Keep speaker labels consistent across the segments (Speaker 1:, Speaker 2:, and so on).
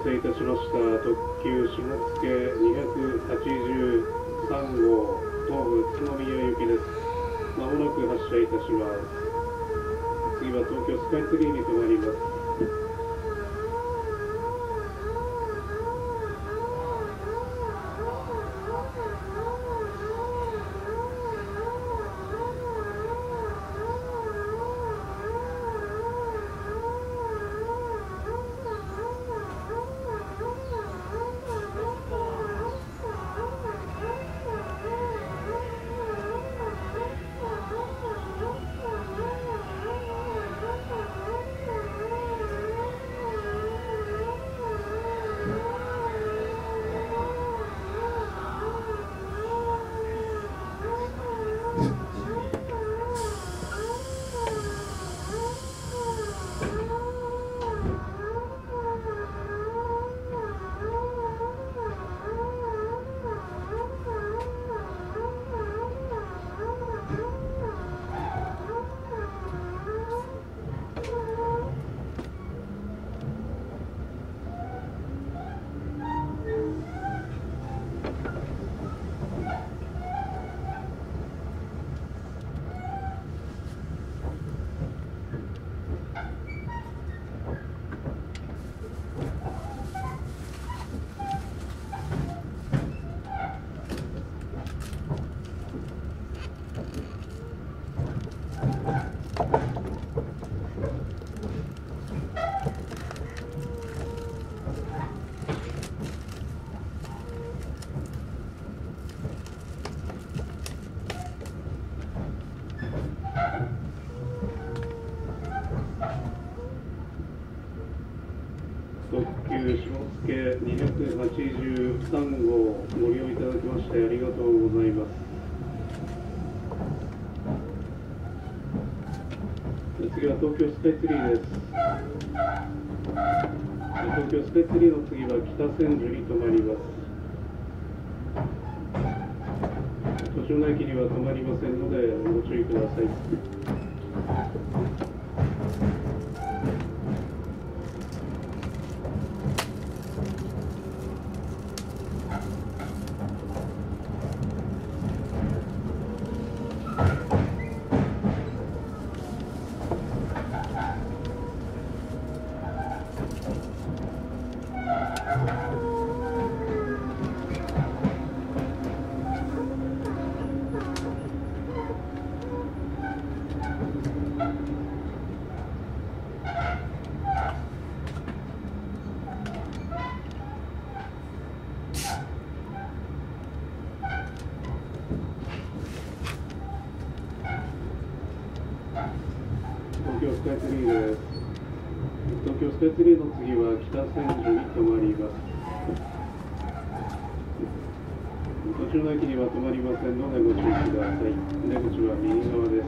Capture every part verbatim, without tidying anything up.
Speaker 1: せいたしました特急下野にひゃくはちじゅうさん号東武宇都宮行きです。まもなく発車いたします。次は東京スカイツリーに停まります。特急下野にひゃくはちじゅうさん号ご利用いただきましてありがとうございます。次は東京スカイツリーです。東京スカイツリーの次は北千住に停まります。豊島駅には止まりませんのでご注意ください。東京スカイツリーです。東京スカイツリーの次は北千住に停まります。途中の駅には止まりませんのでご注意ください。出口は右側です。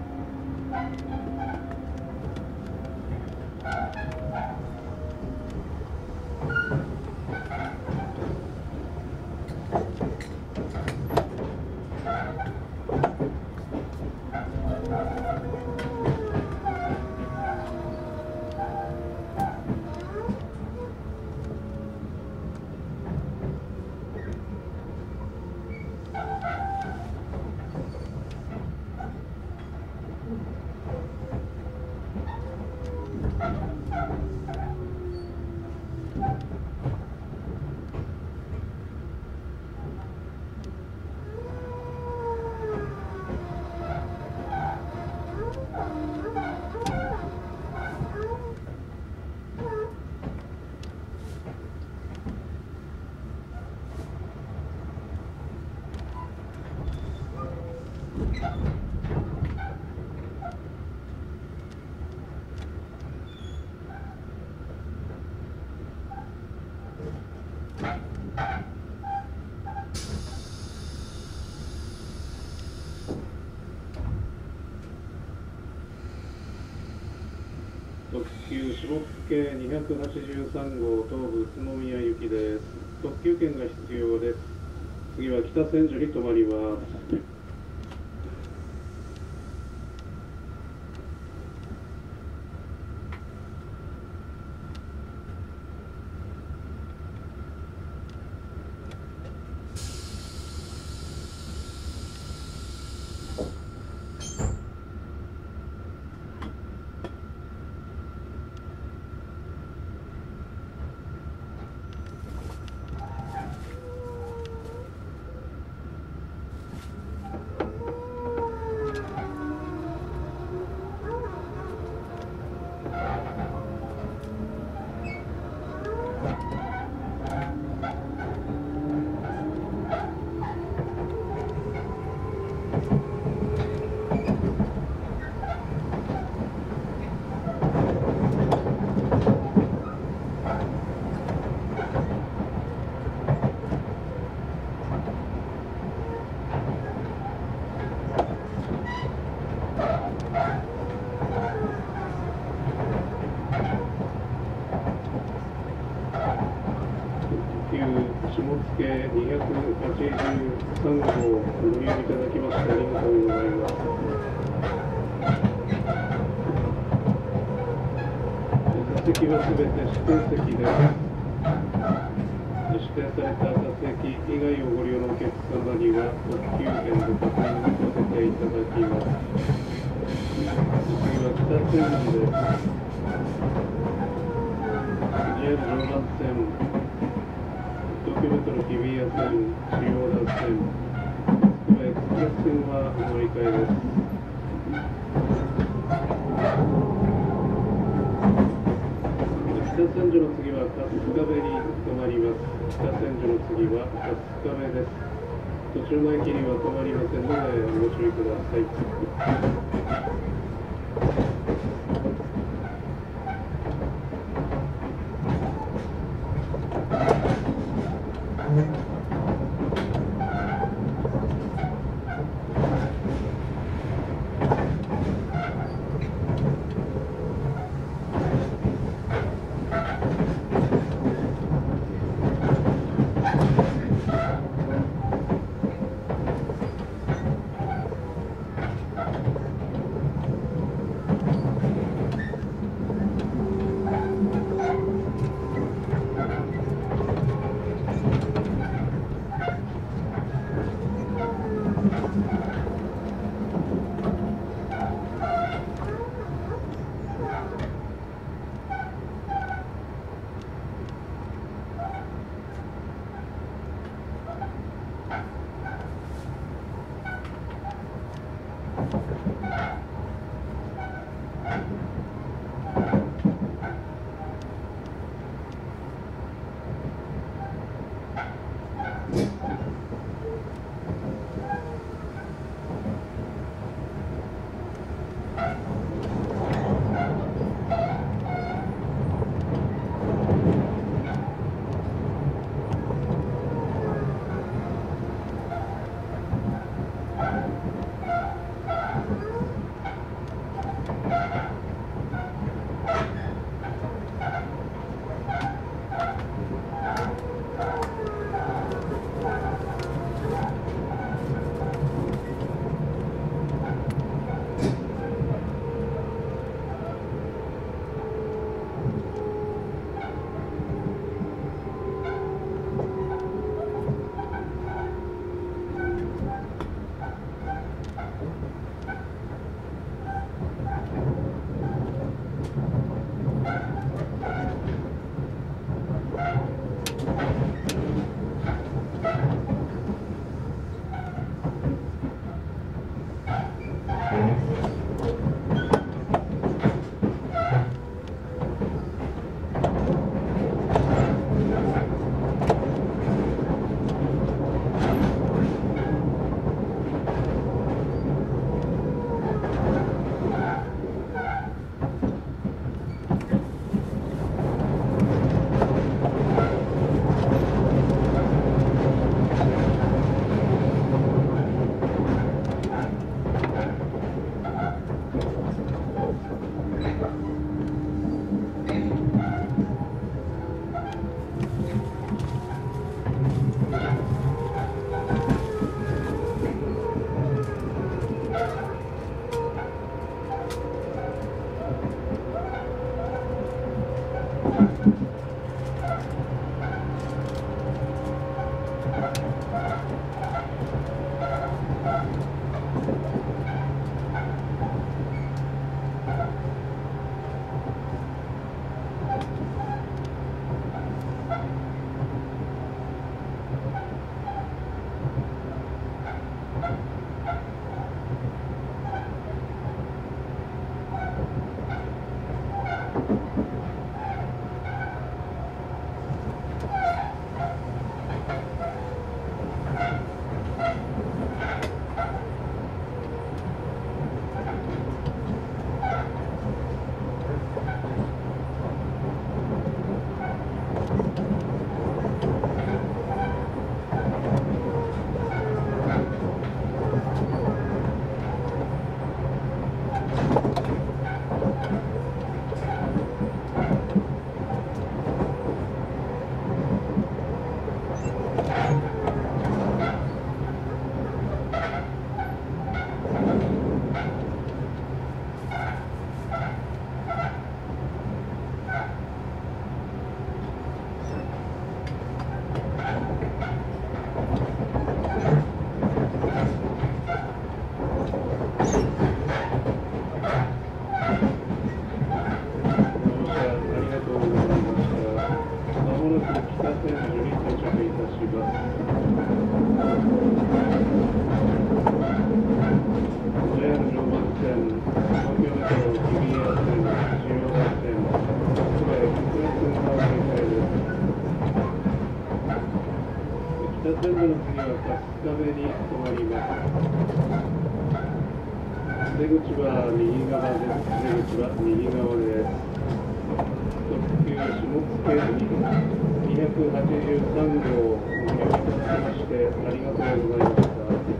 Speaker 1: 特急下野にひゃくはちじゅうさん号東武宇都宮行きです。特急券が必要です。次は北千住に停まります。 下野にひゃくはちじゅうさん号ご利用いただきましてありがとうございます。座席はすべて指定席です。指定された座席以外をご利用のお客様には特急券ご確認させていただきます。次は北千住です。ジェイアール 常磐線、東京メトロ日比谷線、中央田線、つくばエクスプレス線はお乗り換えです。北千住の次は春日部に停まります。北千住の次は春日部です。途中の駅には停まりませんのでご注意ください。 ます。ジェイアール 常磐線、東京メトロ日比谷線、千代田線、それ北陸線が再開です。北線路の次は春日部に止まります。出口は右側です。出口は右側です。特急下野にひゃくはちじゅうさん号をご利用いただきましてありがとうございました。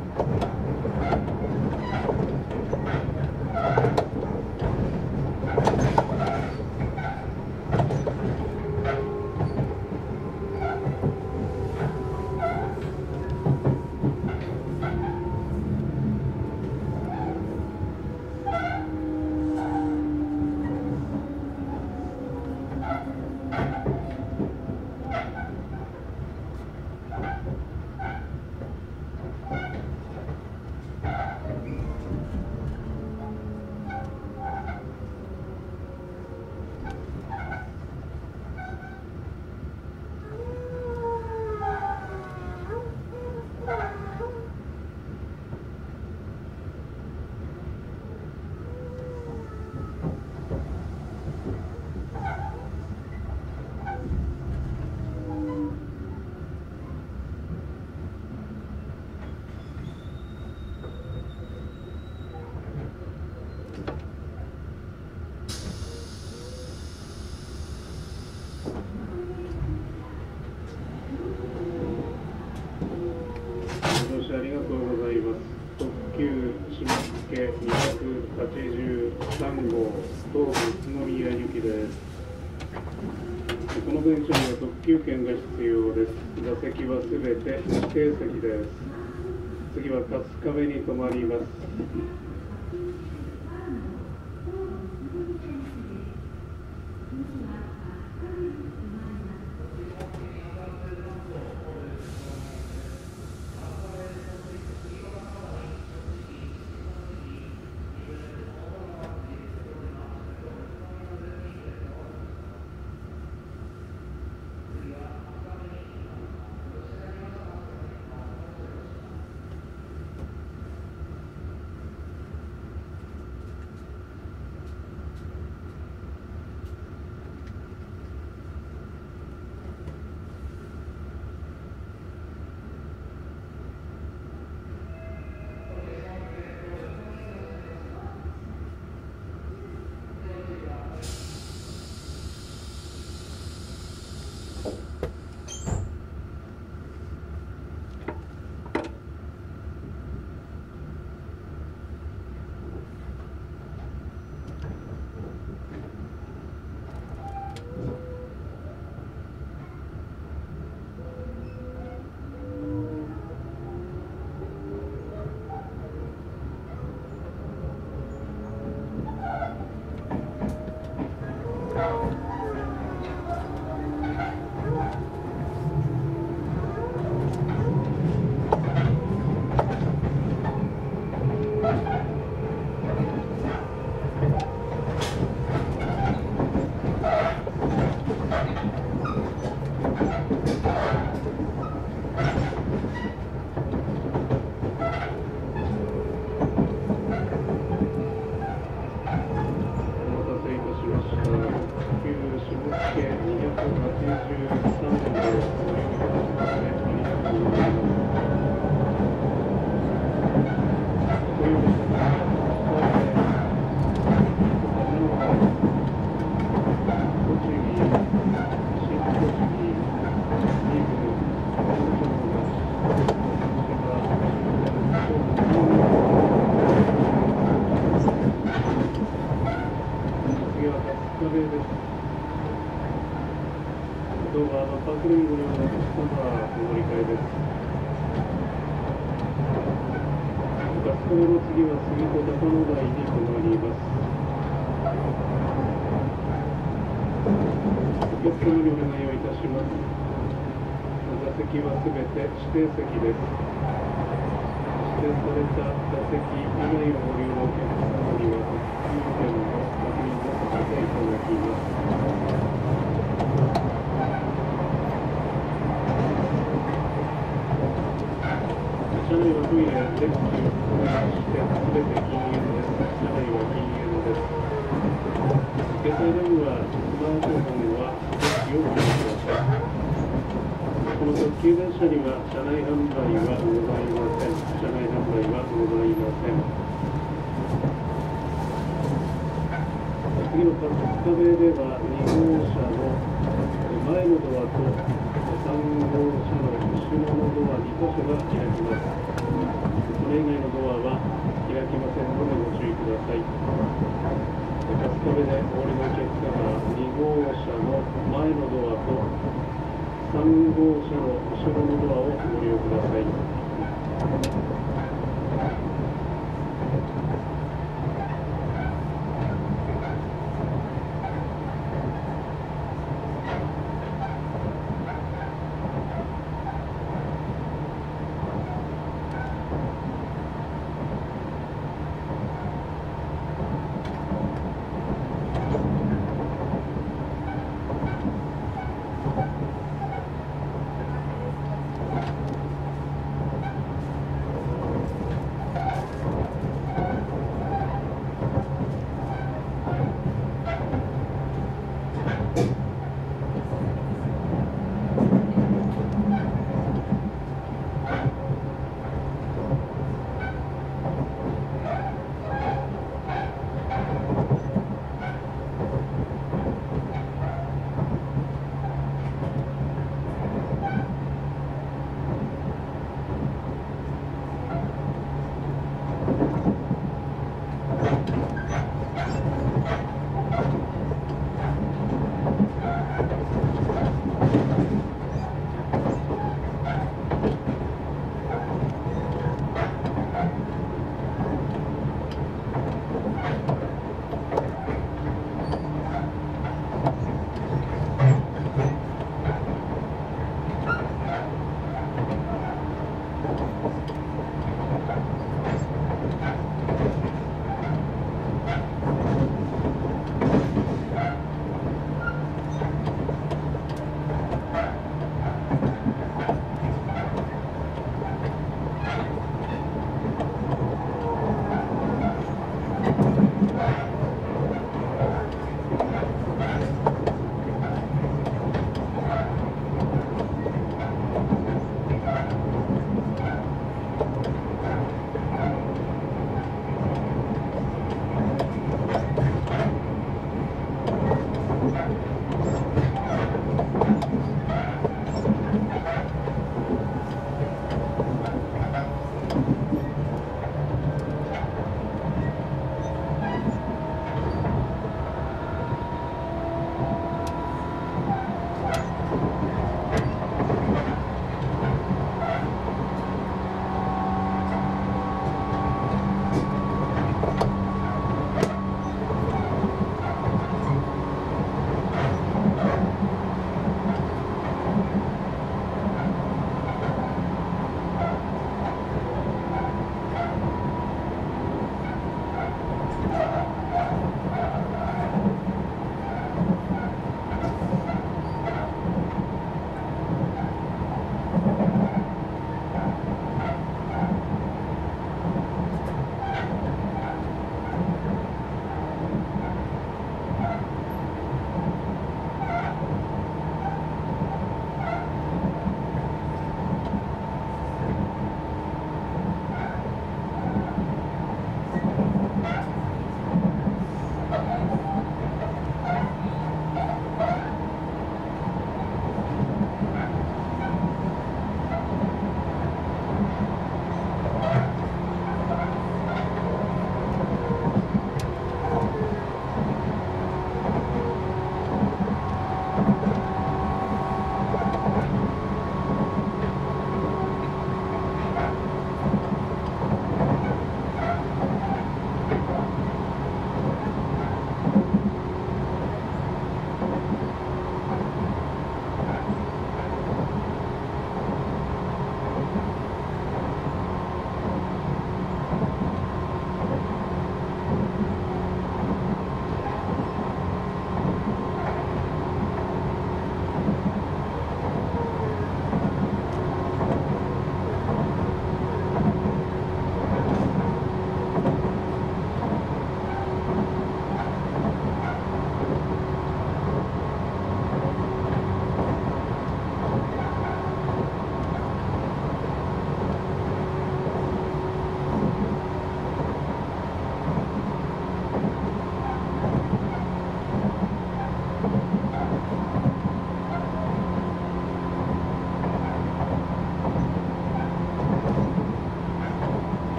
Speaker 1: ありがとうございます。特急下野にひゃくはちじゅうさん号東武宇都宮行きです。この電車には特急券が必要です。座席はすべて指定席です。次は春日部に停まります。席はすべて指定席です。指定された座席以外をご利用のお客様には特急券の確認をさせていただきます。 全中してすべて禁煙です。車内は禁煙です。携帯電話、スマートフォンは設置をおやめください。この特急電車には車内販売はございません。車内販売はございません。次の春日部ではに号車の前のドアとさん号車の後ろのドアに箇所が開きます。それ以外のドアは開きませんのでご注意ください。春日部でお降りのお客様、に号車の前のドアとさん号車の後ろのドアをご利用ください。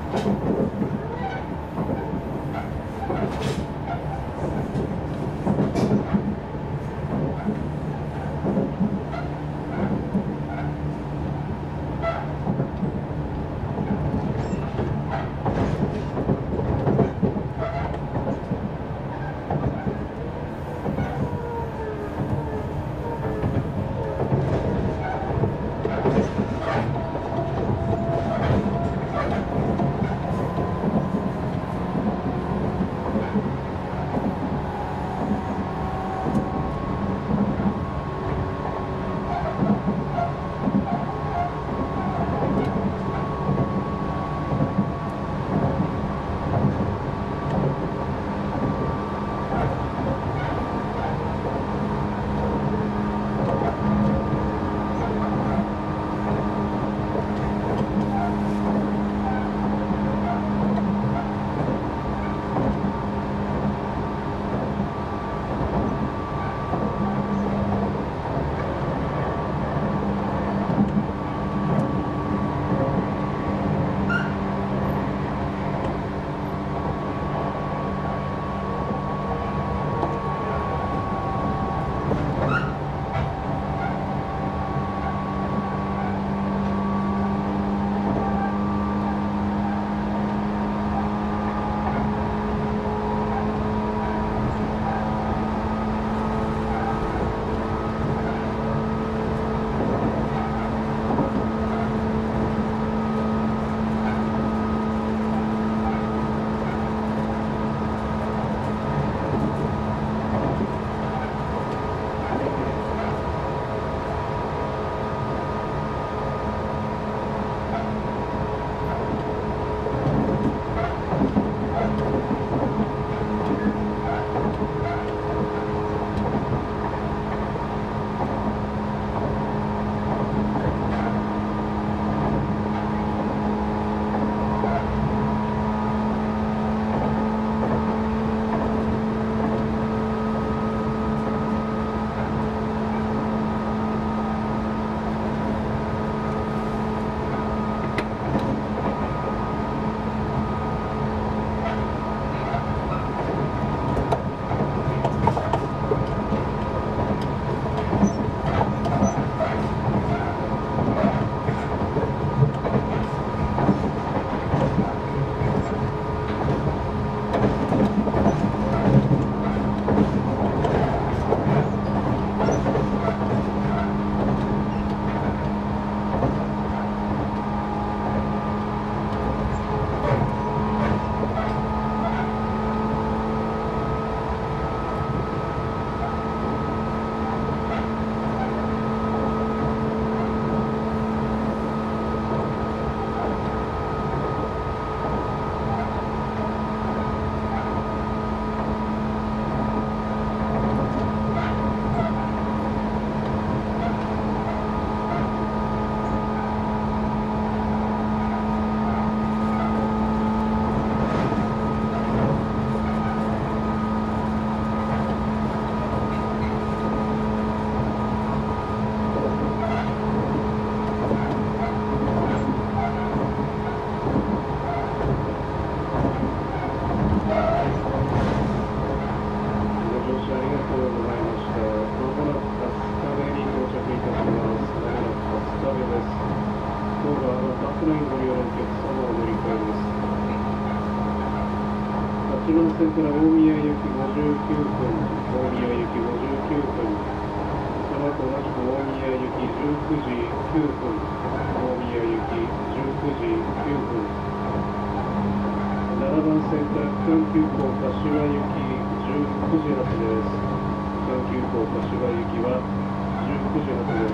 Speaker 1: いちばん線から大宮行きごじゅうきゅうふん、大宮行きごじゅうきゅうふん、その後同じく大宮行きじゅうくじきゅうふん、大宮行きじゅうくじきゅうふん、ななばん線から区間急行柏行きじゅうくじ発です。区間急行柏行きはじゅうくじ発です。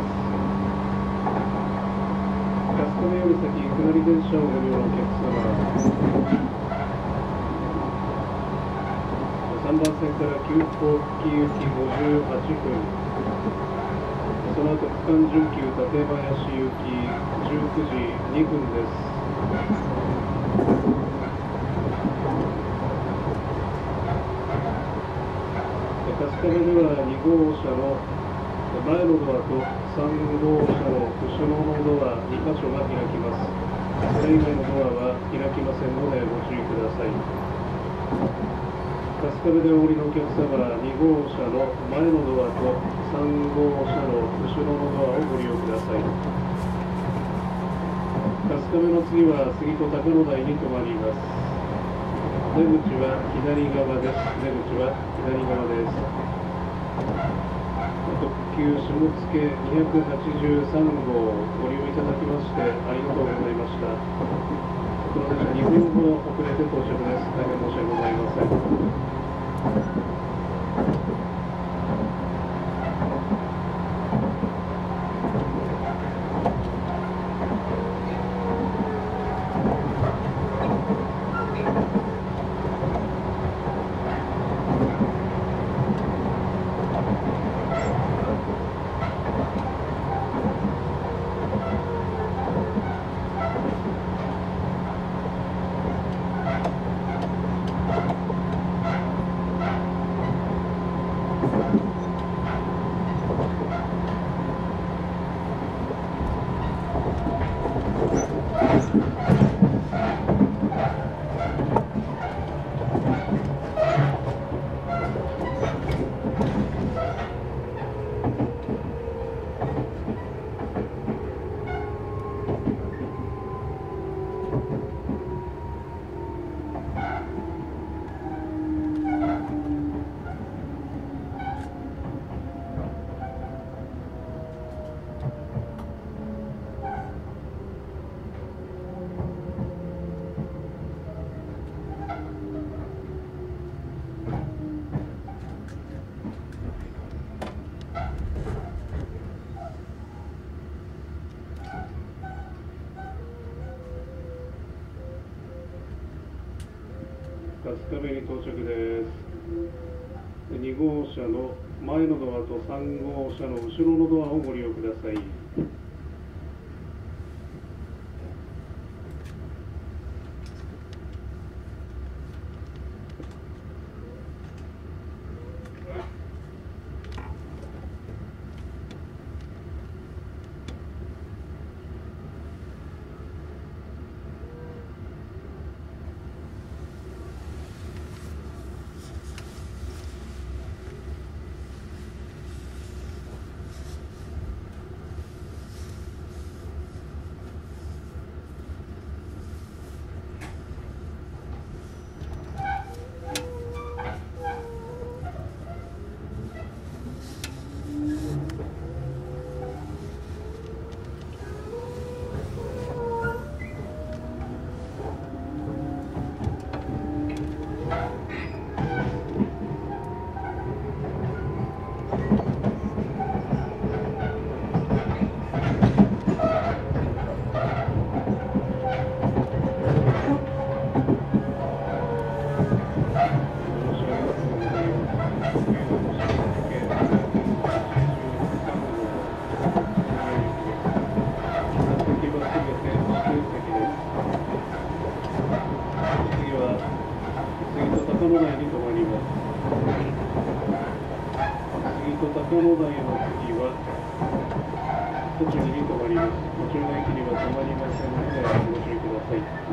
Speaker 1: 春日部より先、下り電車をご利用のお客様、さんばん線から急行木行きごじゅうはっぷん、その後区間準急館林行きじゅうくじにふんです。春日部ではに号車の前のドアとさん号車の後ろのドアにか所が開きます。 それ以外のドアは開きませんのでご注意ください。春日部でお降りのお客様はに号車の前のドアとさん号車の後ろのドアをご利用ください。春日部の次は杉戸高野台に停まります。出口は左側です。出口は左側です。特急下野にひゃくはちじゅうさん号ご利用いただきましてありがとうございました。この電車にふんほど遅れて到着です。大変申し訳ございません。春日部に到着です。に号車の前のドアとさん号車の後ろのドアをご利用ください。高野台の次は栃木に停まります。途中の駅には停まりませんのでご注意ください。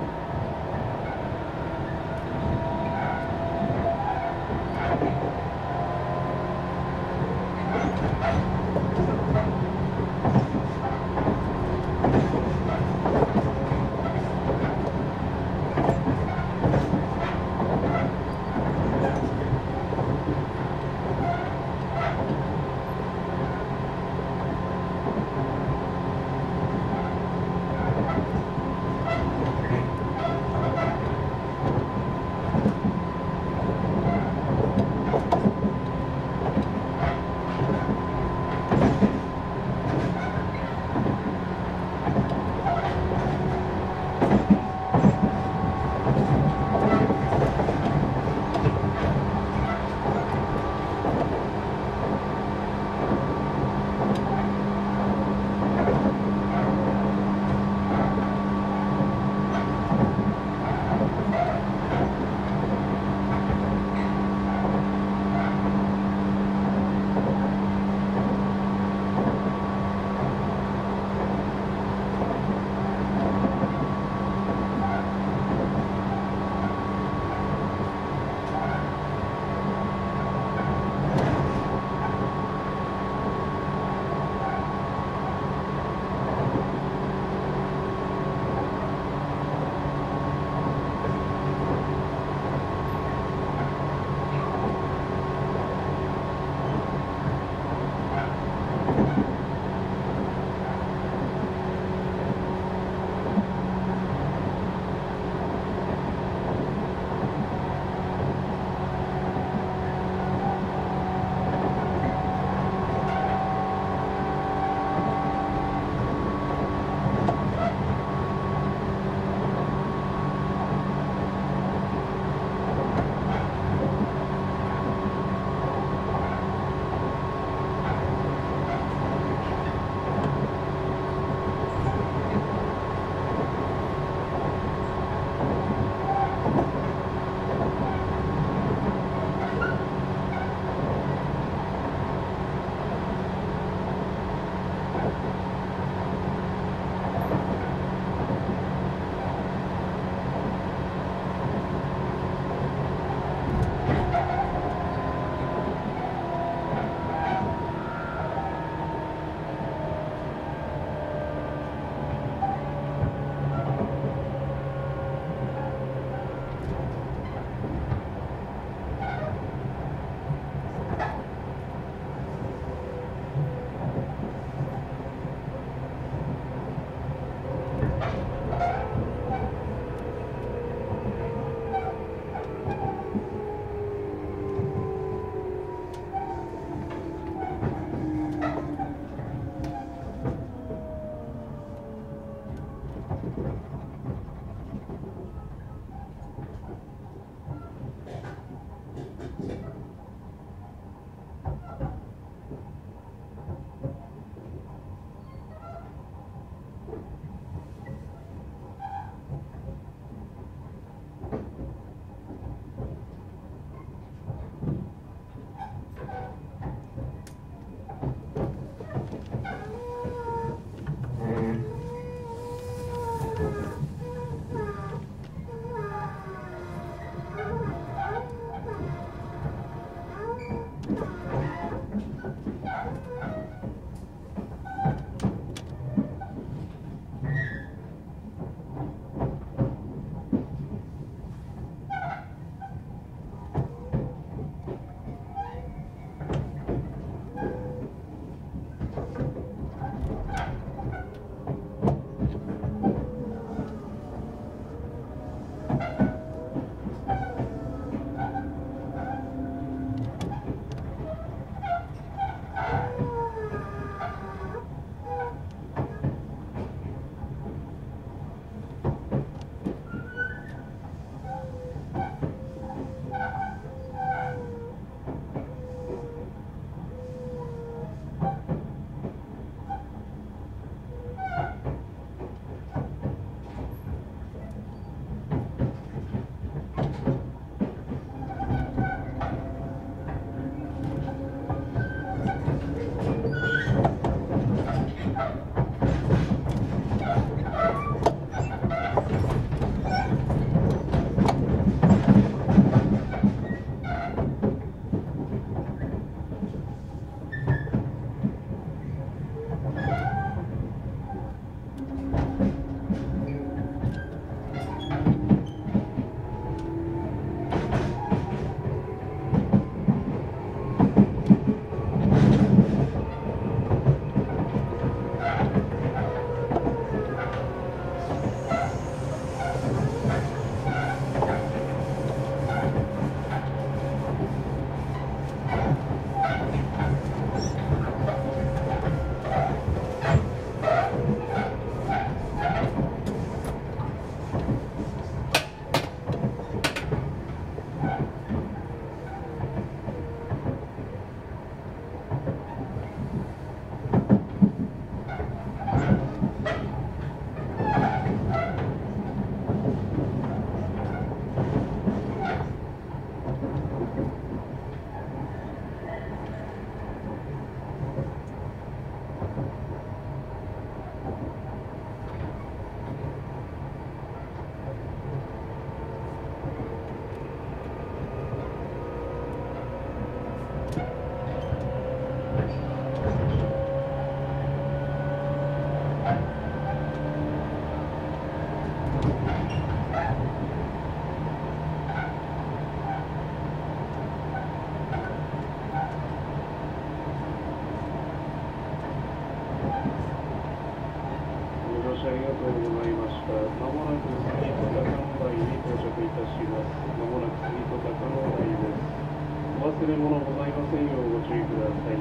Speaker 1: せんようご注意ください。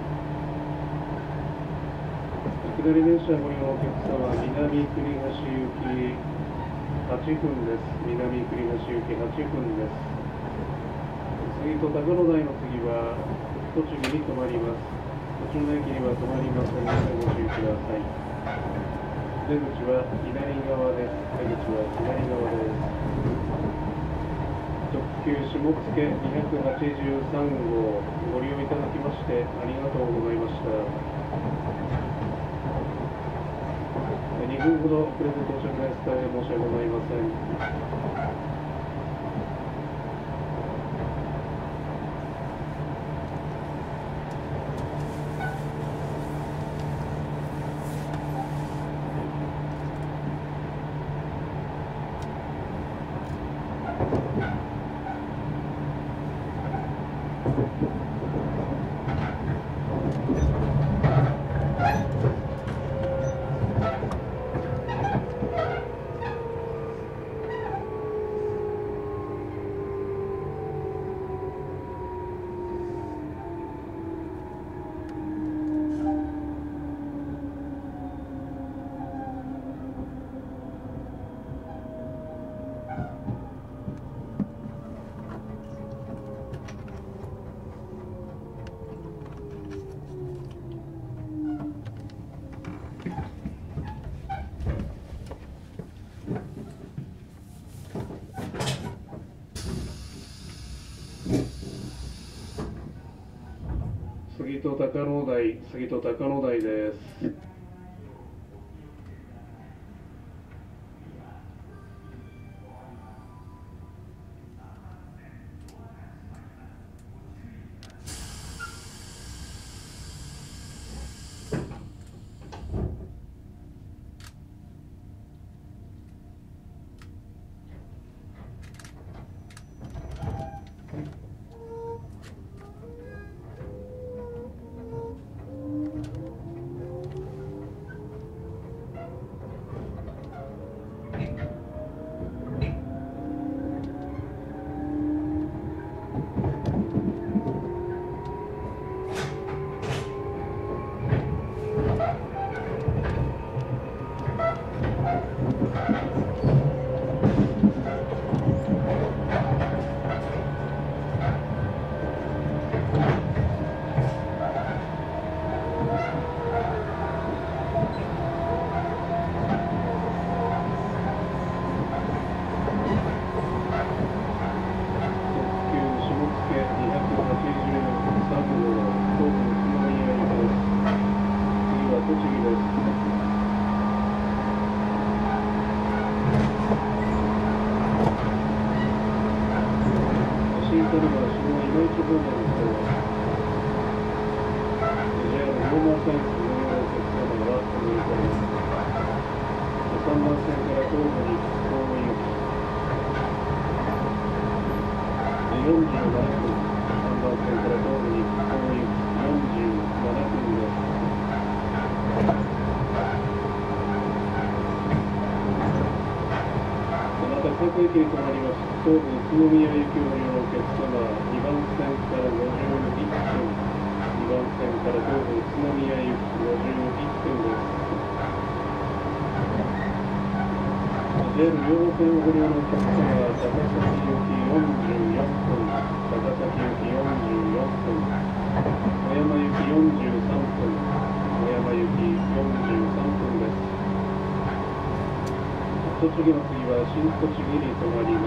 Speaker 1: 下り電車ご利用のお客様、南栗橋行きはちふんです。南栗橋行きはちふんです。次と高野台の次は栃木に停まります。途中の駅には停まりませんのでご注意ください。出口は左側です。出口は左側です。特急下野にひゃくはちじゅうさんごうご利用いただきましてありがとうございました。にふんほど遅れて到着です。大変申し訳ございません。杉戸高野台、杉戸高野台です。各駅に停まります。東武宇都宮行きをご利用のお客様、にばん線からごじゅういっぷん、にばん線から東武宇都宮行きごじゅういっぷんです。ジェイアール 両方線をご利用のお客様、高崎行きよんじゅうよんぷん、高崎行きよんじゅうよんぷん、小山行きよんじゅうさんぷん、小山行きよんじゅうさんぷんです。栃木の次は新栃木に停まります。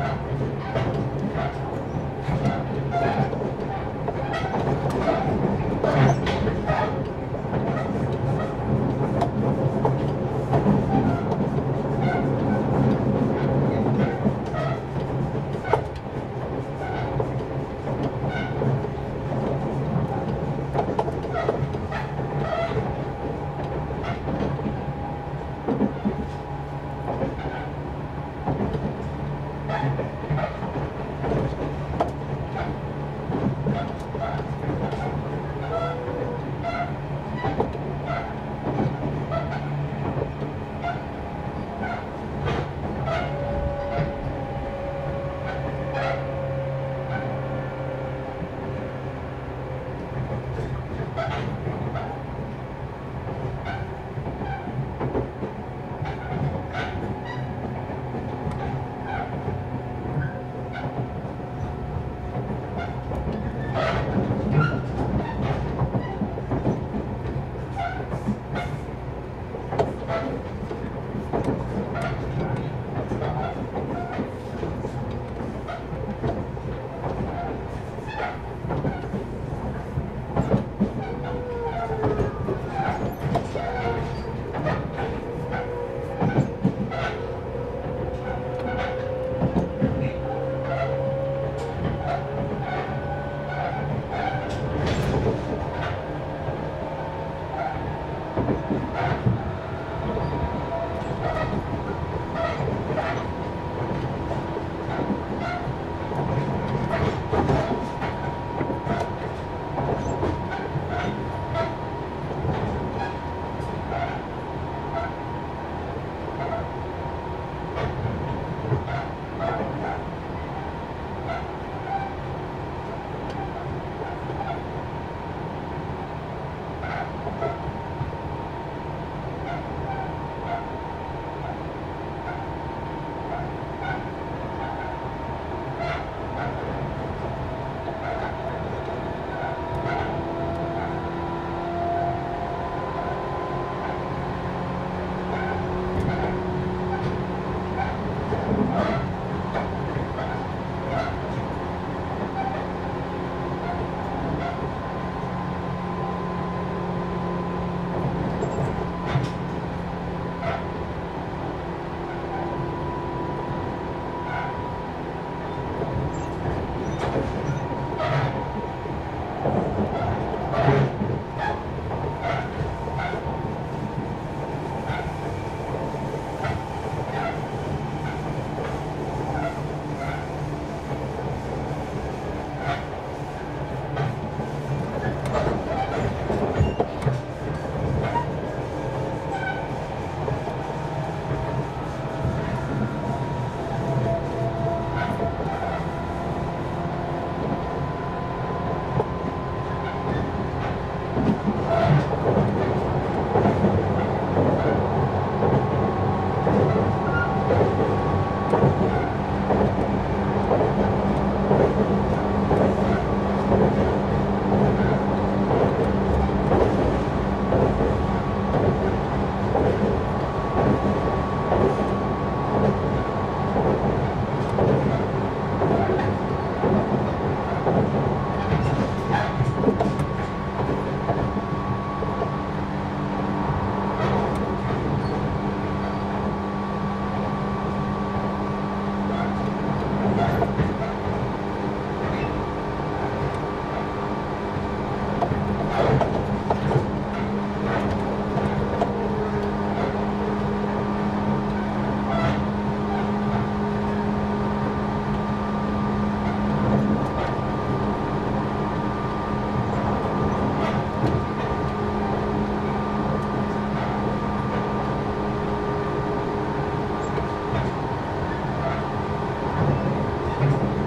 Speaker 2: you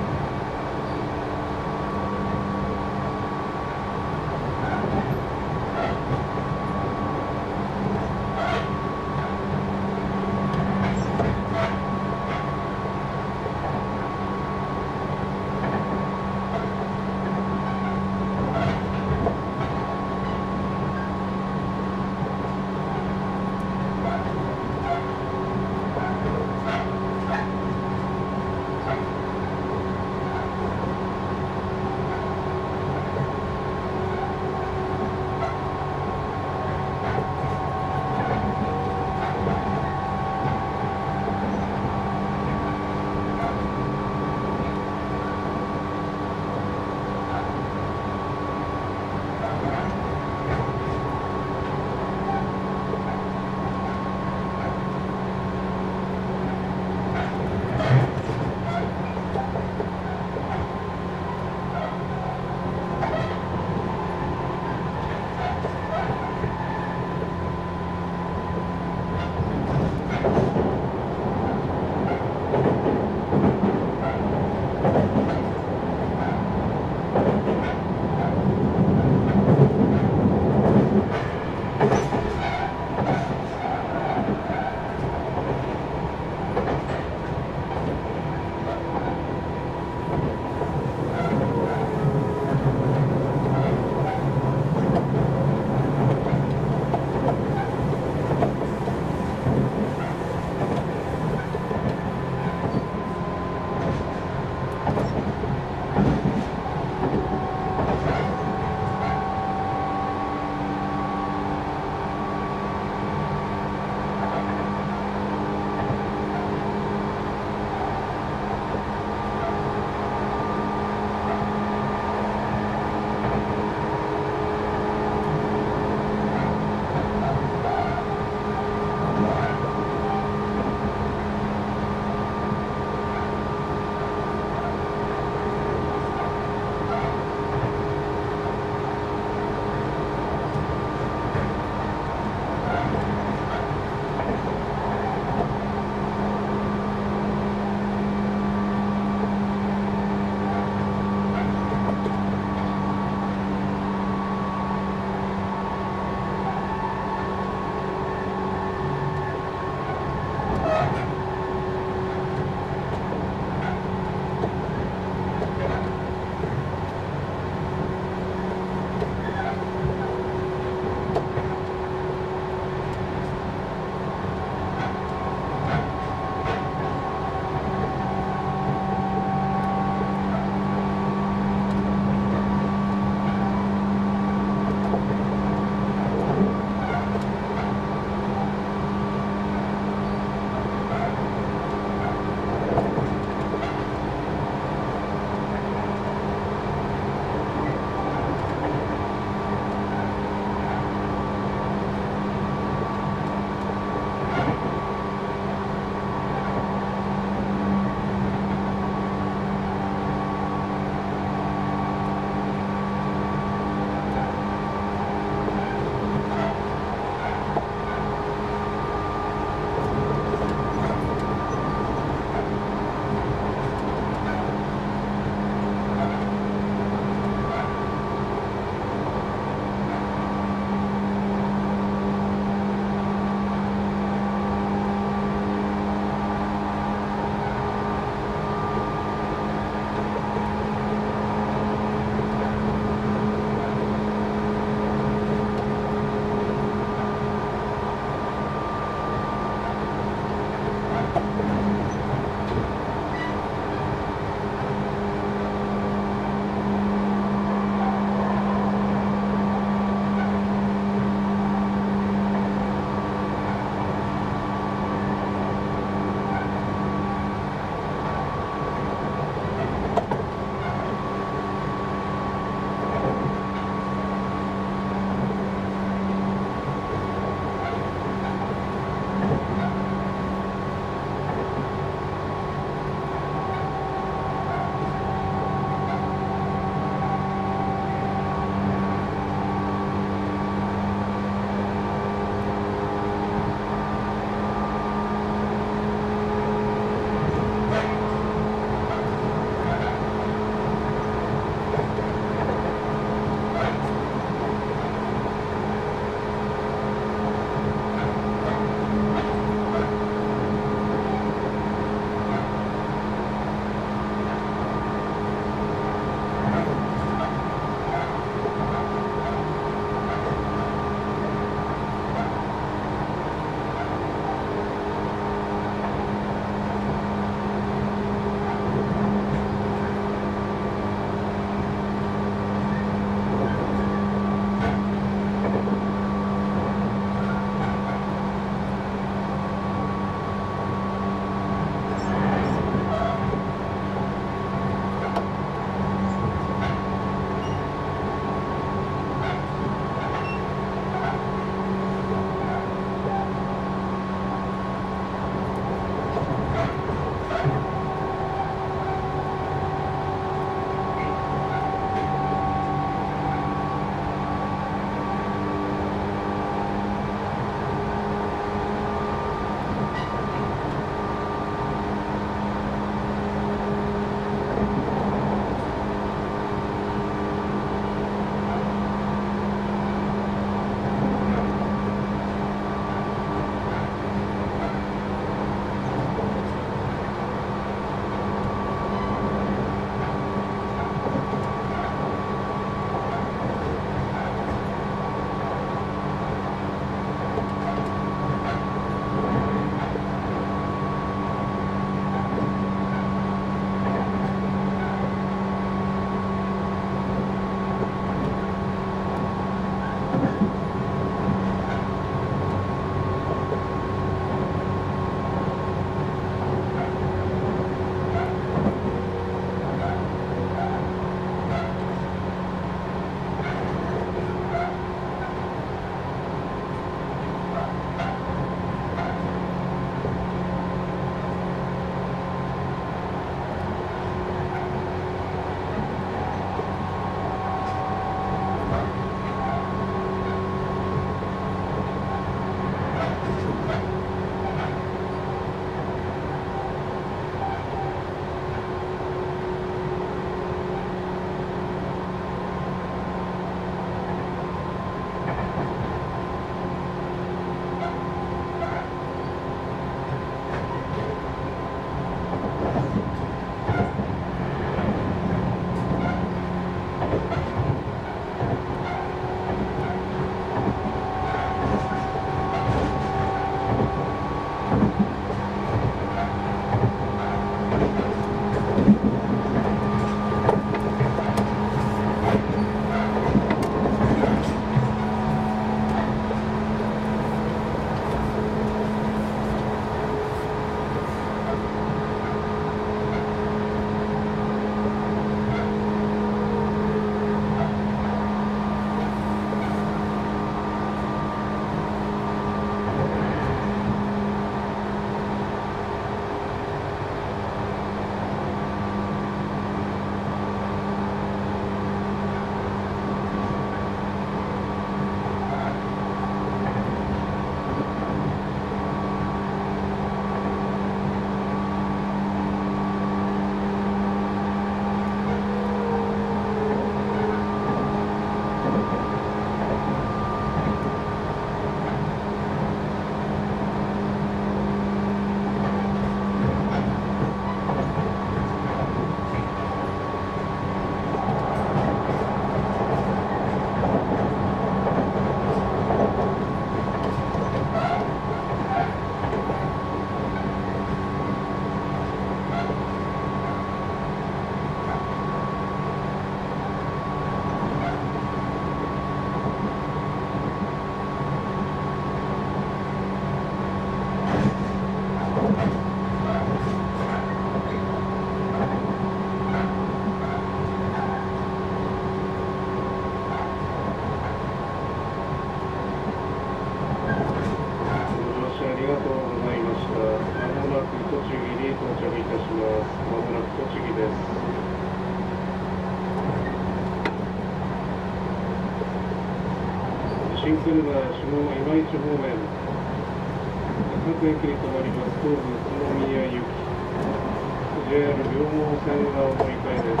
Speaker 1: 新車下下今市方面、各駅に停まります東武宇都宮行き ジェイアール 両毛線がお乗り換えです。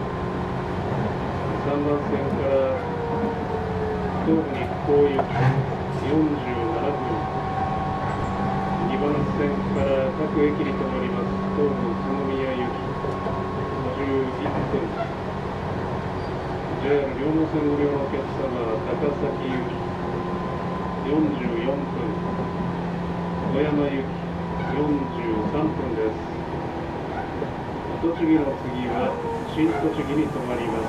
Speaker 1: さんばん線から東武日光行きよんじゅうななふん、にばん線から各駅に停まります東武宇都宮行きごじゅういっぷん、 ジェイアール 両毛線ご利用のお客様、高崎行きよんじゅうよんぷん、富山行きよんじゅうさんぷんです。栃木の次は新栃木に停まります。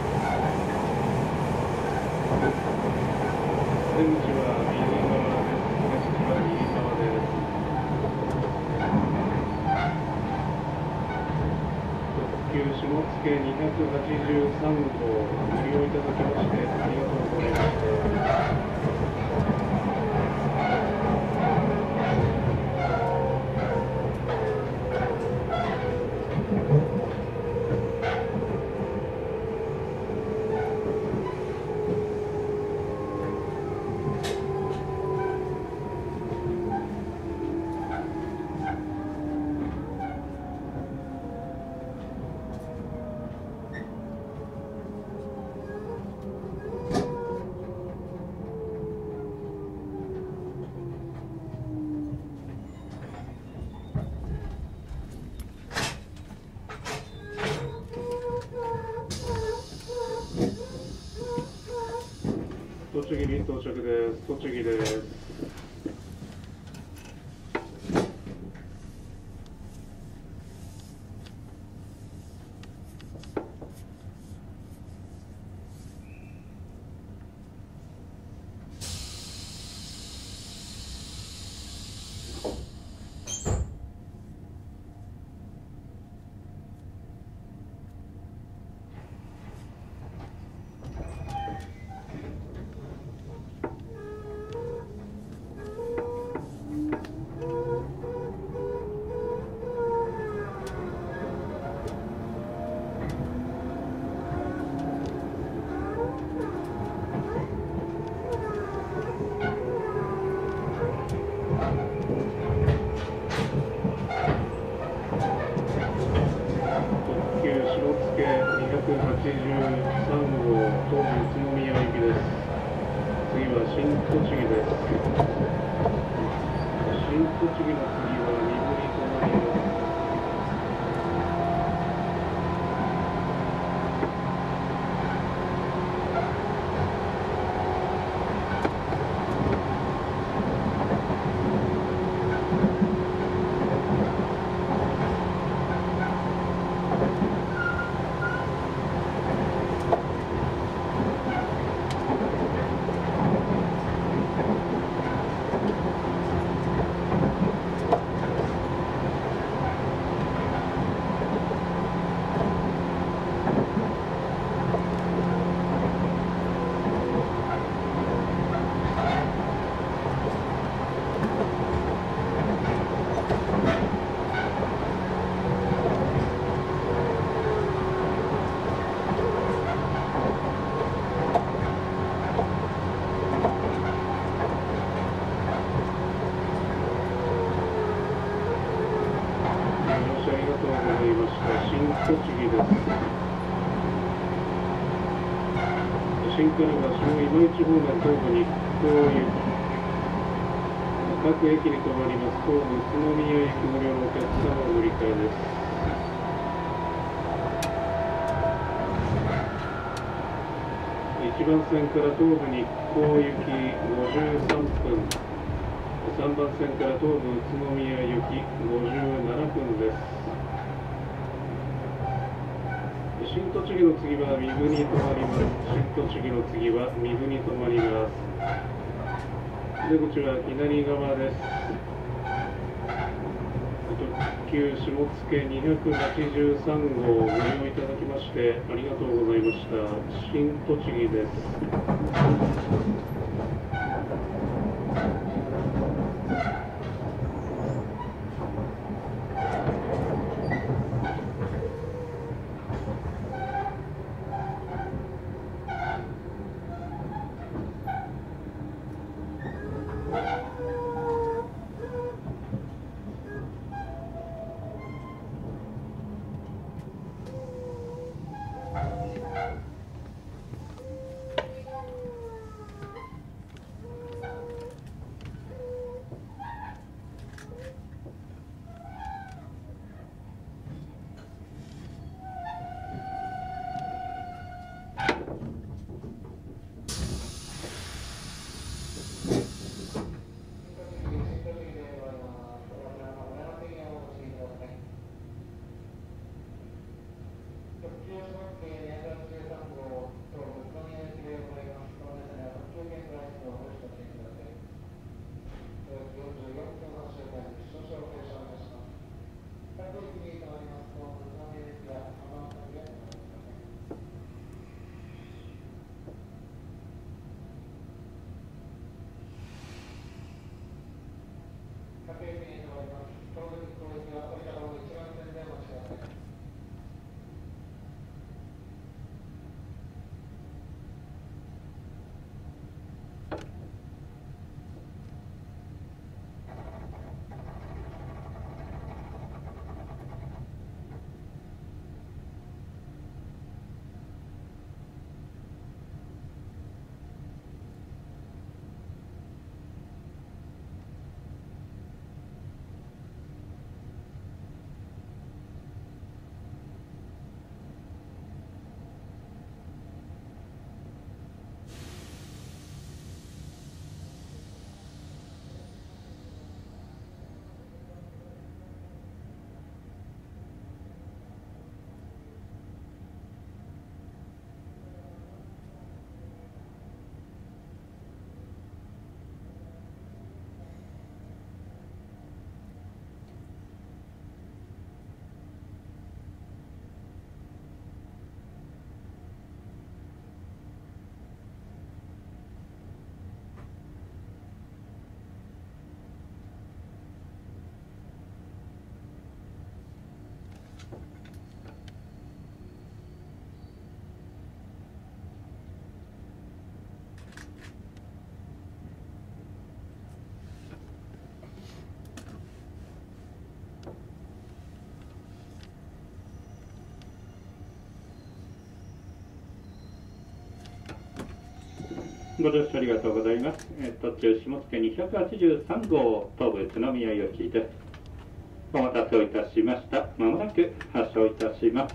Speaker 1: 出口は右側です。出口は右側です。特急下野にひゃくはちじゅうさんごうご利用いただきましてありがとうございました。栃木に到着です。栃木です。新からは下今市方面東武日光行き各駅に停まります東武宇都宮行きご利用のお客様お乗り換えです。いちばん線から東武日光行きごじゅうさんぷん、さんばん線から東武宇都宮行きごじゅうななふんです。新栃木の次は三部に停まります。新栃木の次は三部に停まります。出口は左側です。特急下野にひゃくはちじゅうさんごうご利用いただきましてありがとうございました。新栃木です。
Speaker 2: ご乗車ありがとうございます。えー、途中下野にひゃくはちじゅうさん号東武宇都宮行きです。お待たせをいたしました。まもなく発車いたします。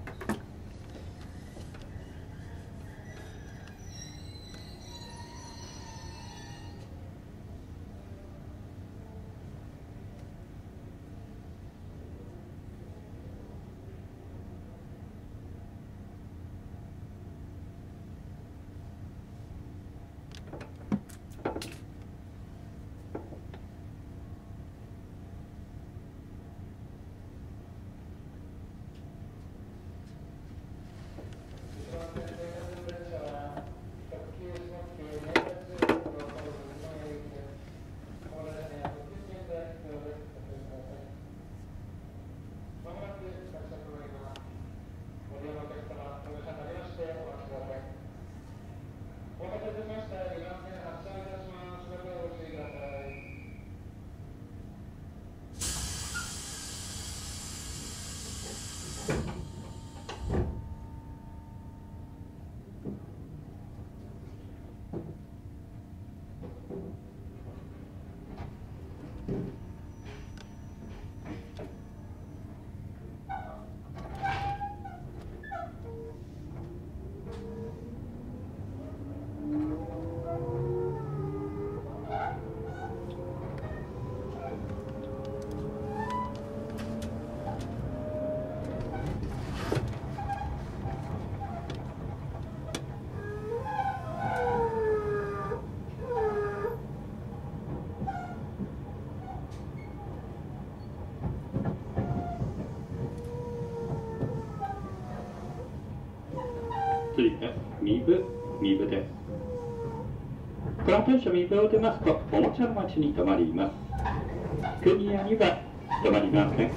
Speaker 2: 次です。三部、三部です。この電車三部を出ますと、おもちゃの町に停まります。国屋には停まりません。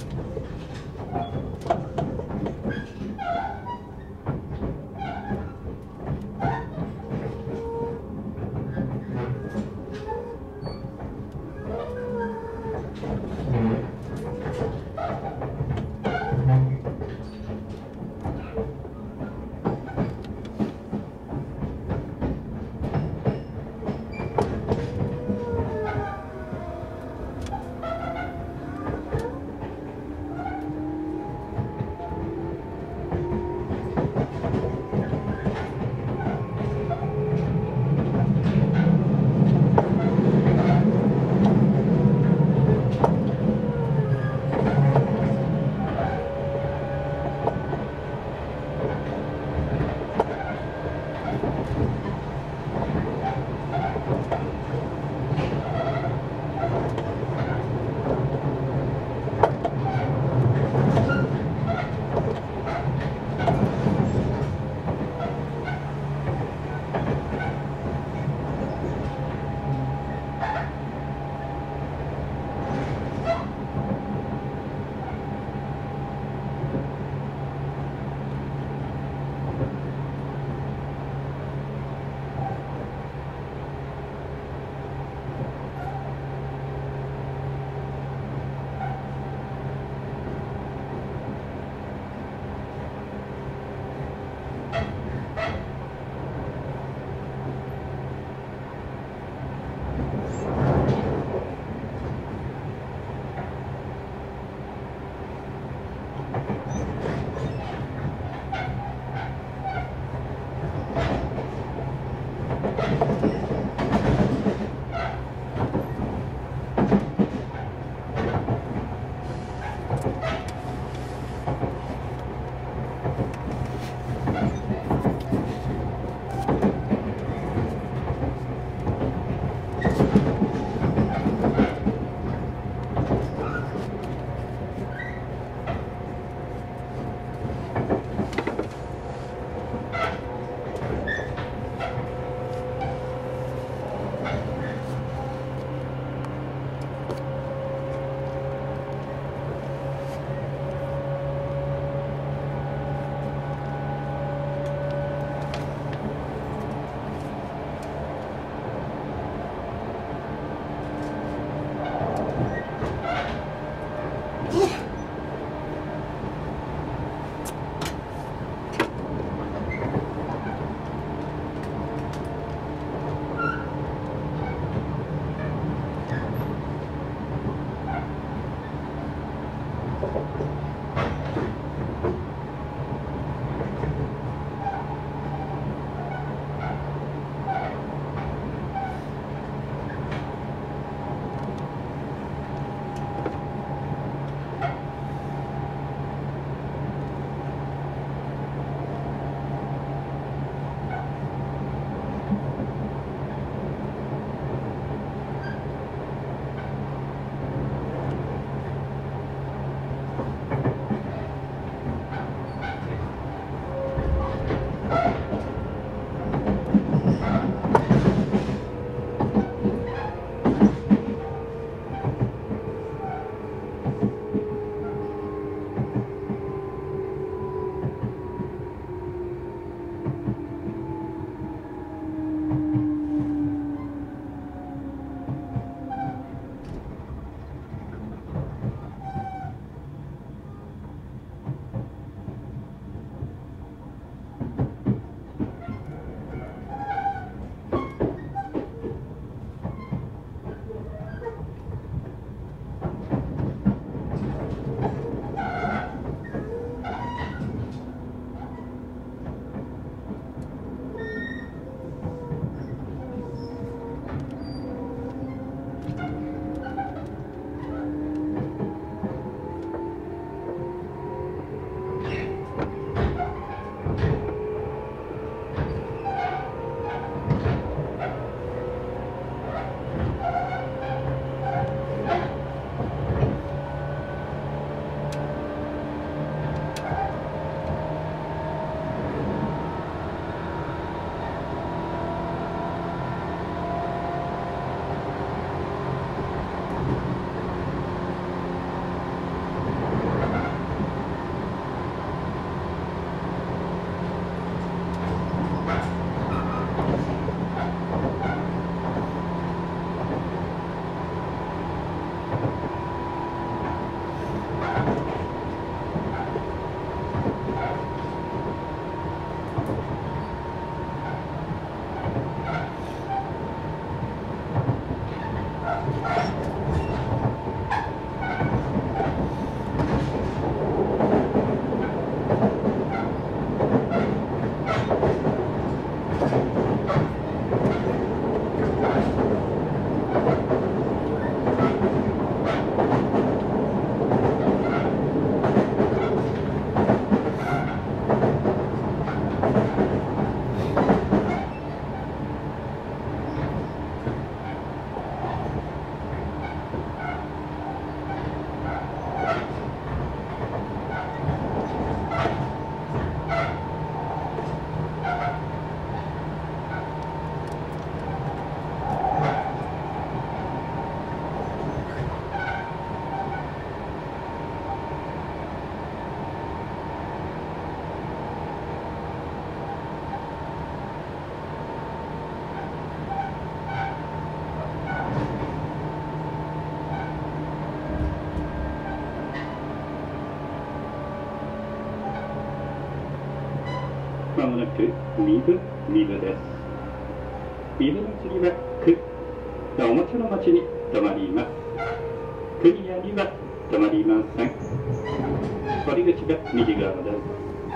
Speaker 2: まもなく壬生壬生です。壬生の次は区、おもちゃの町に停まります。国屋には停まりません。降り口が右側です。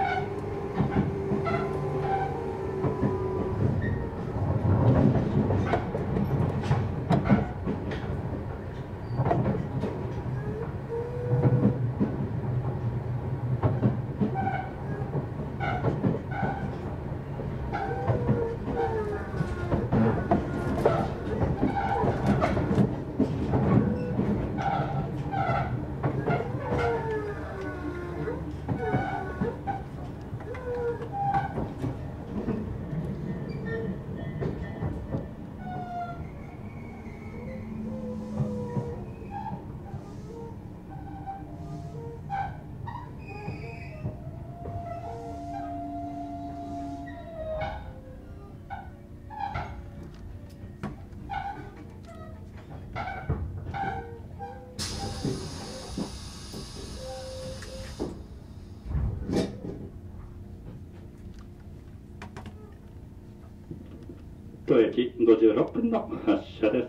Speaker 2: 当駅ごじゅうろっぷんの発車です。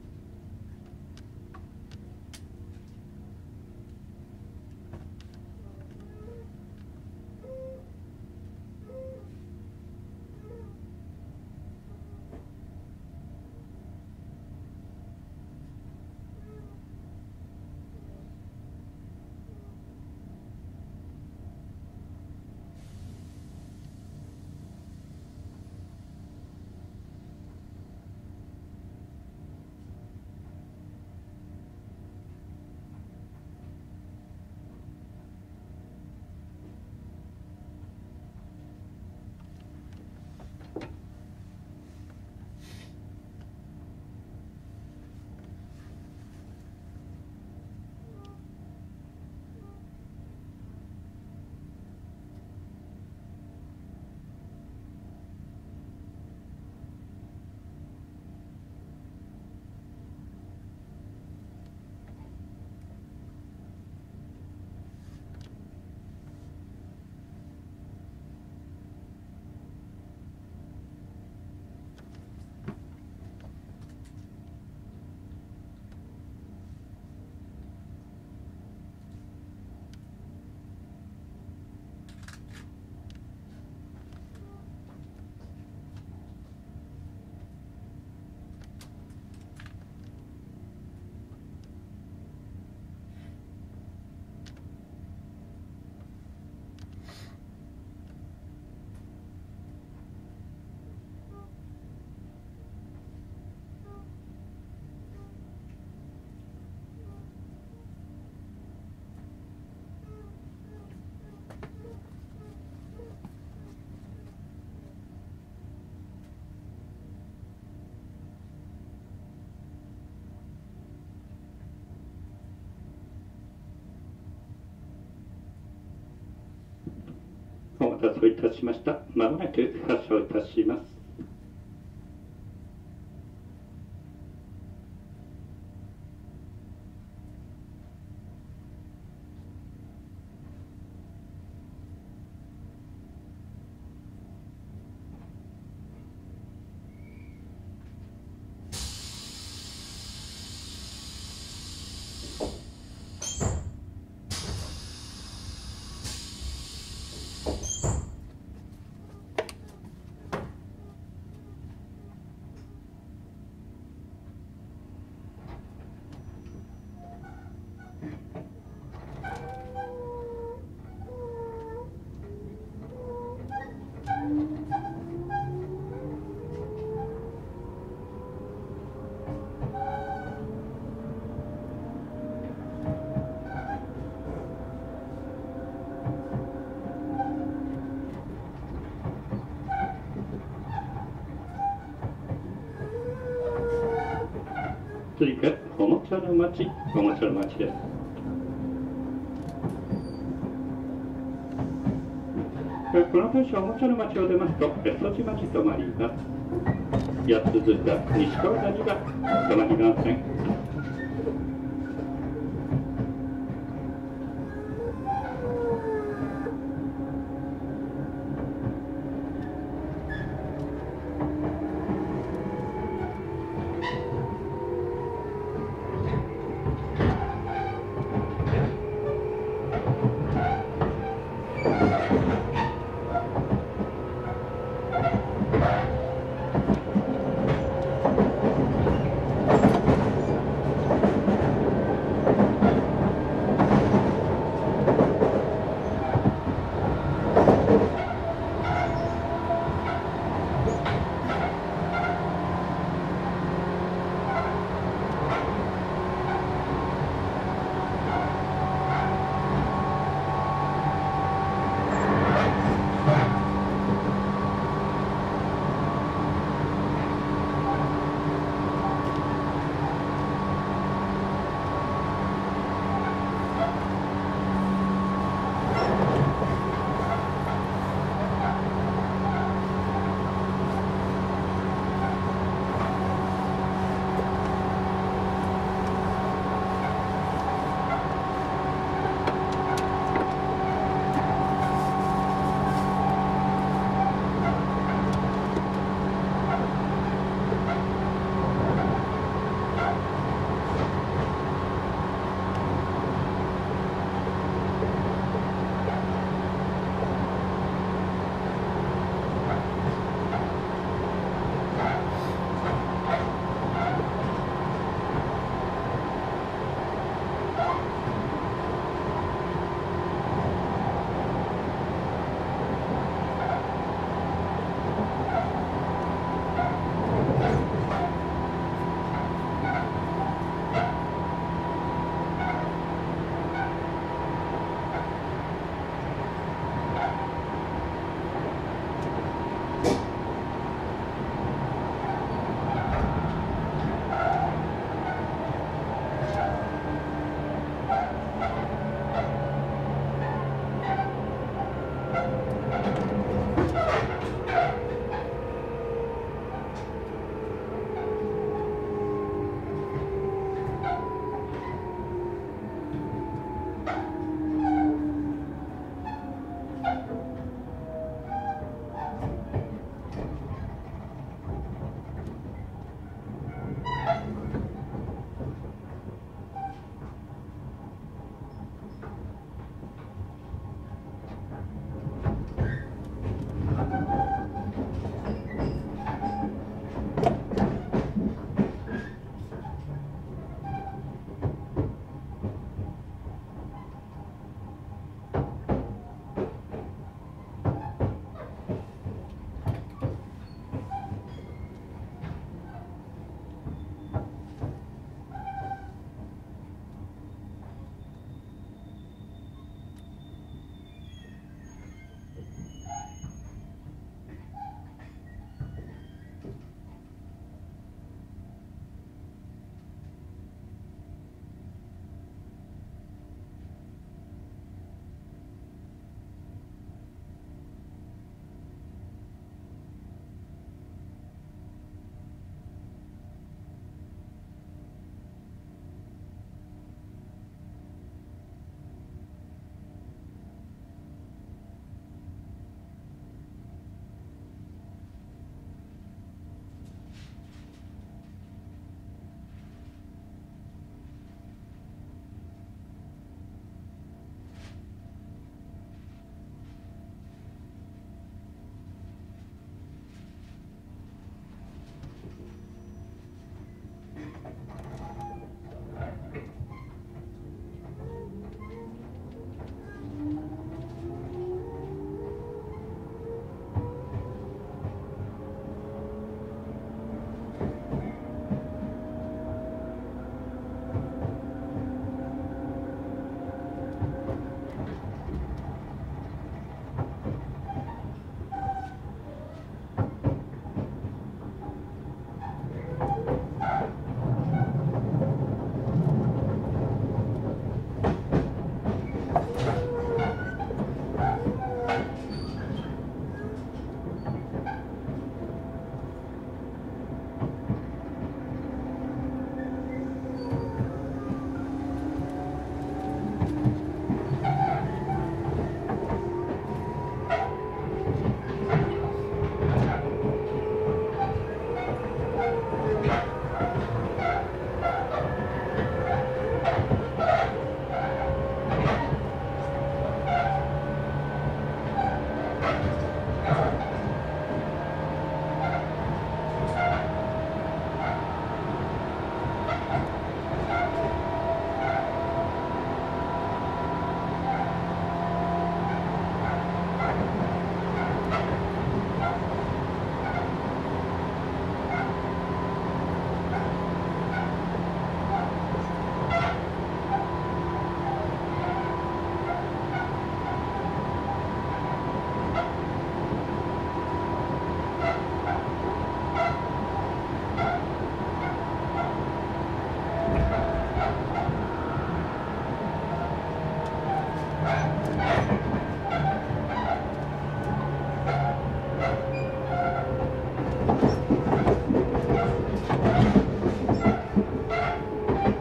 Speaker 2: お待たせいたしました。まもなく発車いたします。次がおもちゃの町、おもちゃの町です。この会社おもちゃの町を出ますと江曽島に停まります。八つ塚西川田には停まりません。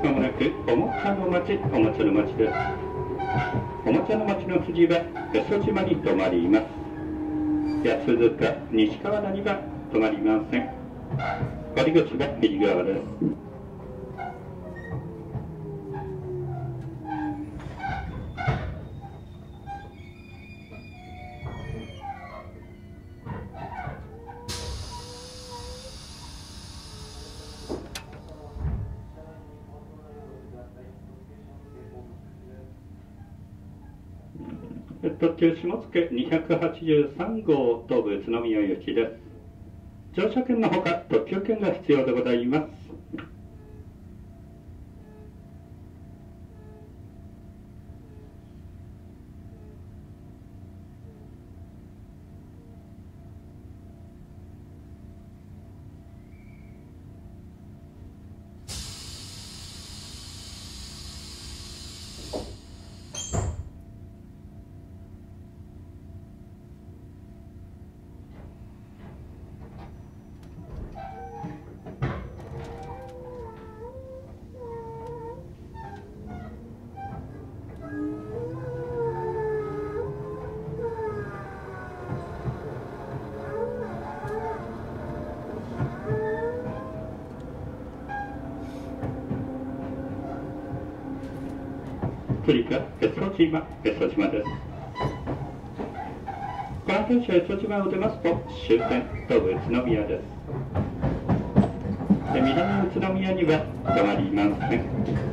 Speaker 2: まもなくおもちゃの町、おもちゃの町です。おもちゃの町の次は江曽島に停まります。八つ塚、西川田には止まりません。降り口は右側です。特急下野にひゃくはちじゅうさん号東武宇都宮行きです。乗車券のほか特急券が必要でございます。次が江曽島、江曽島です。この電車江曽島を出ますと終点東武宇都宮です。南宇都宮には止まりません。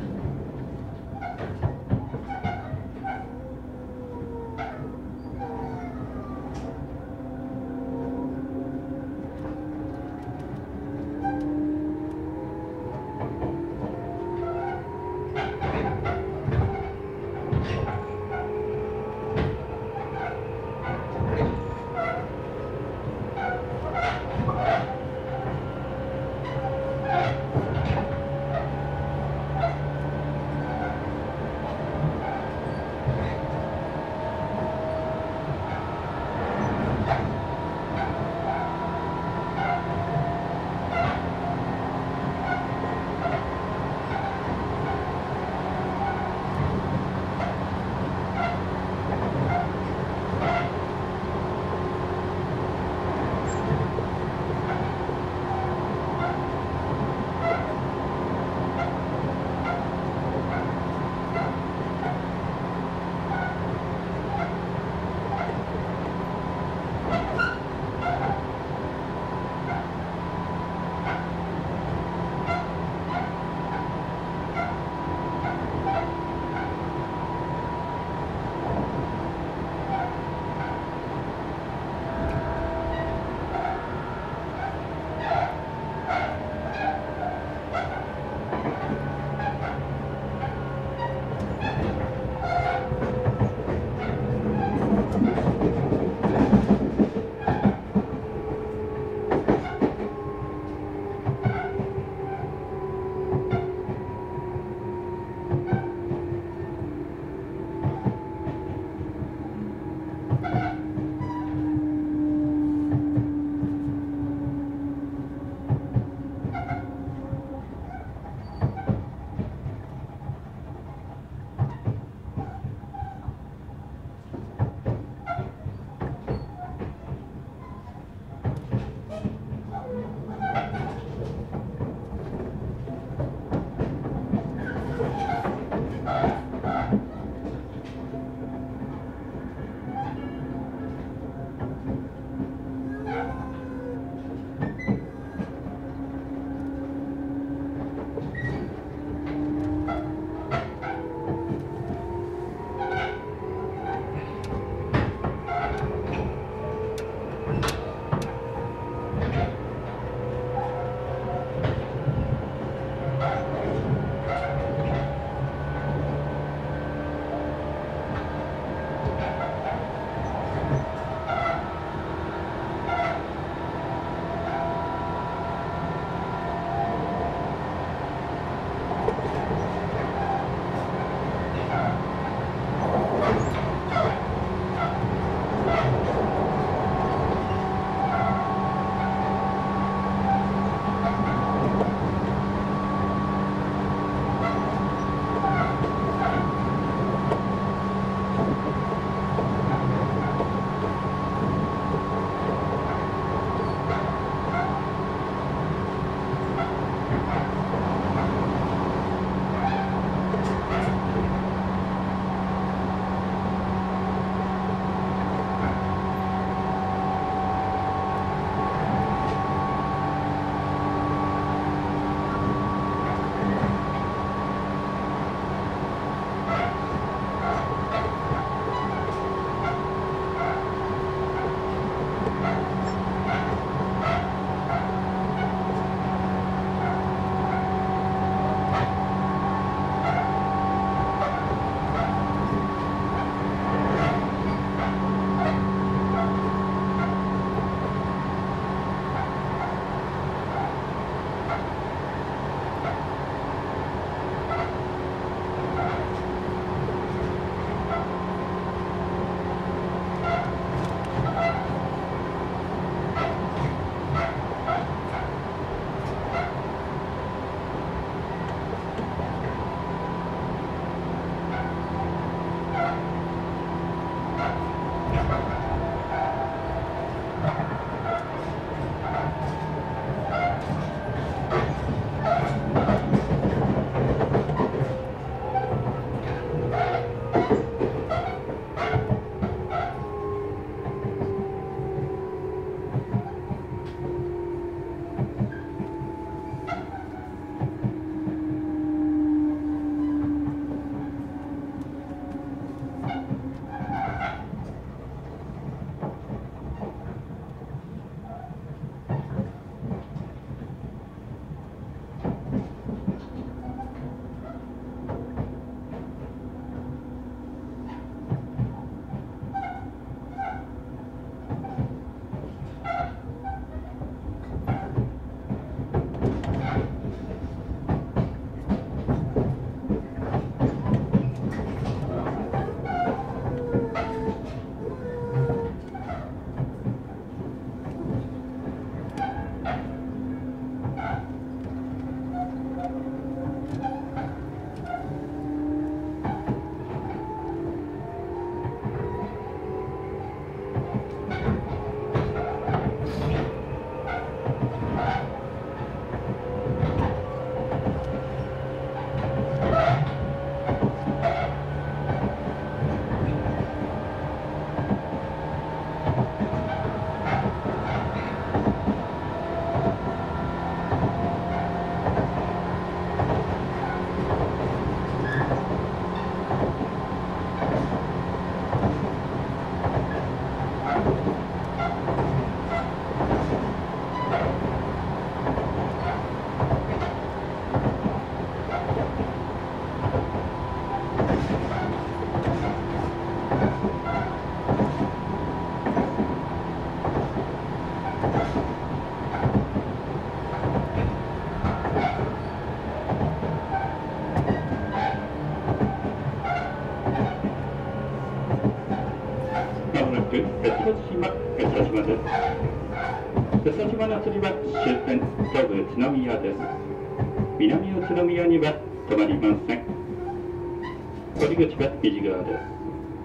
Speaker 2: 江戸島、江戸島です。江戸島の次は終点、東武宇都宮です。南宇都宮には止まりません。降り口は右側です。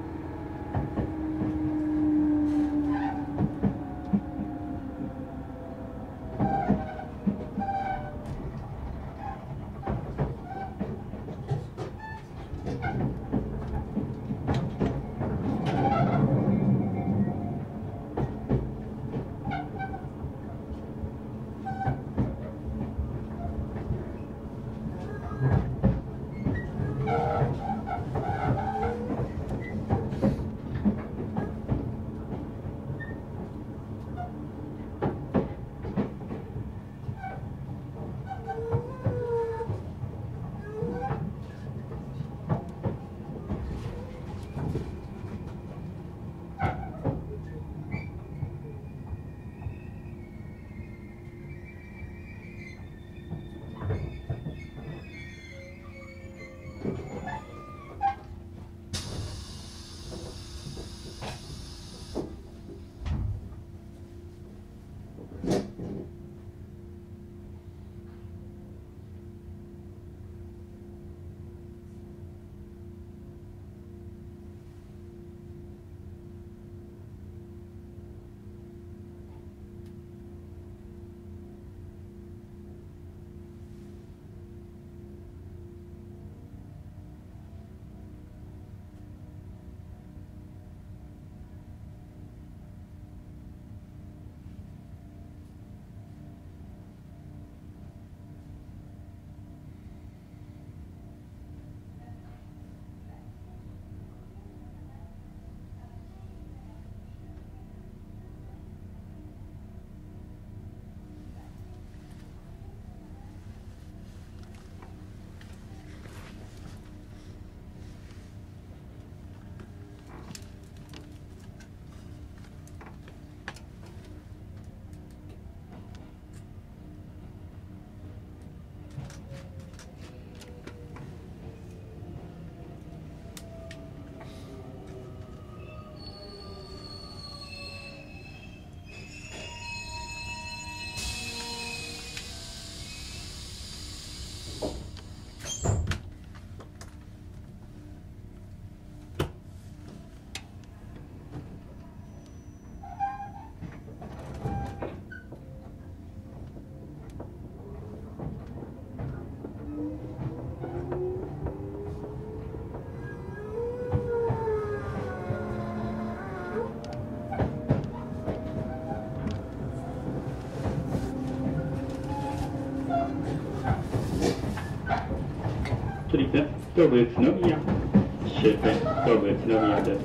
Speaker 2: 次は東武宇都宮、終点東武宇都宮です。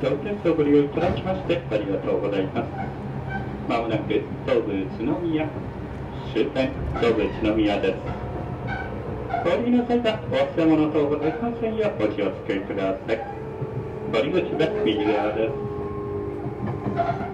Speaker 2: 当店をご利用いただきましてありがとうございます。まもなく東武宇都宮終点東武宇都宮です。お降りの際はお忘れ物等ございませんようお気をつけください。降り口は右側です。